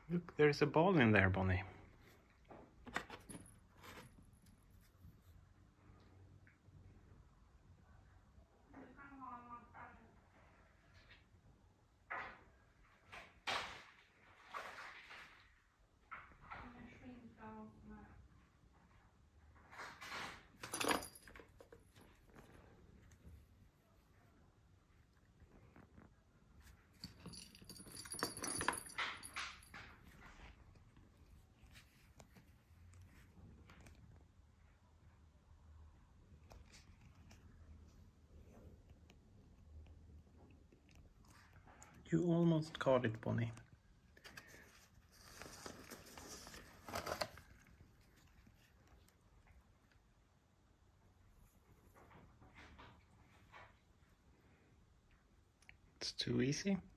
Look, there's a ball in there, Bonnie. You almost caught it, Bonnie. It's too easy.